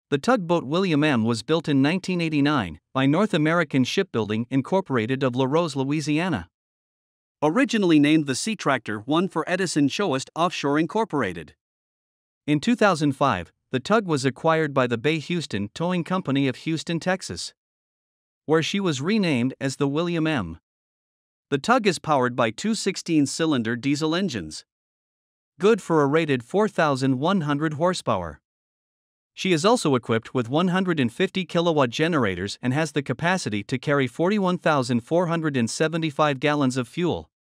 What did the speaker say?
The tugboat William M. was built in 1989 by North American Shipbuilding Incorporated of La Rose, Louisiana. Originally named the Sea Tractor 1 for Edison Shoist Offshore Incorporated. In 2005, the tug was acquired by the Bay Houston Towing Company of Houston, Texas, where she was renamed as the William M. The tug is powered by two 16-cylinder diesel engines, good for a rated 4,100 horsepower. She is also equipped with 150 kilowatt generators and has the capacity to carry 41,475 gallons of fuel.